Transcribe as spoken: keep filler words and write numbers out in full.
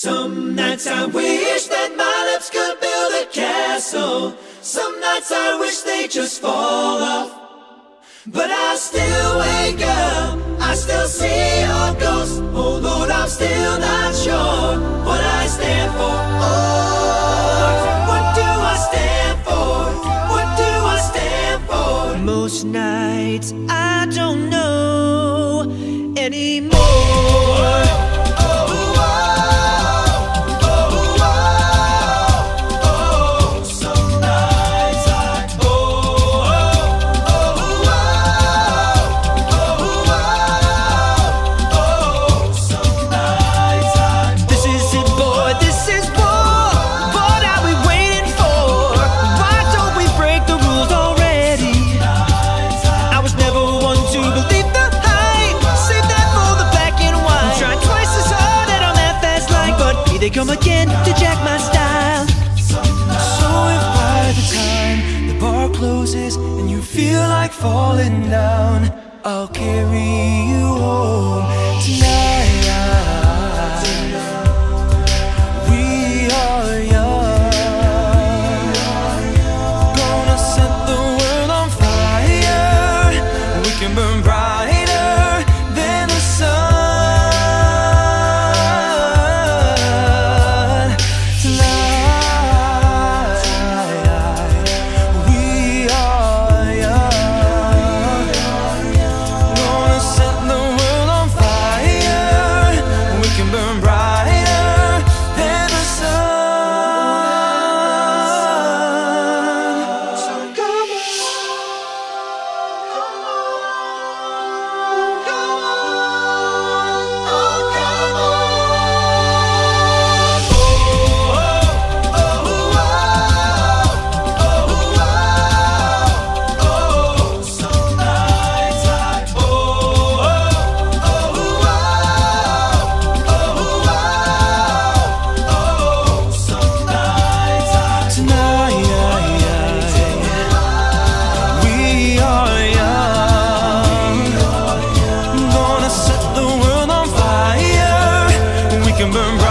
Some nights I wish that my lips could build a castle. Some nights I wish they just fall off. But I still wake up, I still see your ghost. Oh Lord, I'm still not sure what I stand for. Oh, what do I stand for? What do I stand for? Most nights I don't know anymore. They come again to jack my style. So if by the time the bar closes and you feel like falling down, I'll carry you home tonight. We are young, gonna set the world on fire. We can burn brighter than the sun. Burn bright.